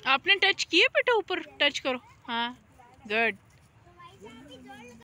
आपने टच किए बेटा, ऊपर टच करो। हाँ गुड।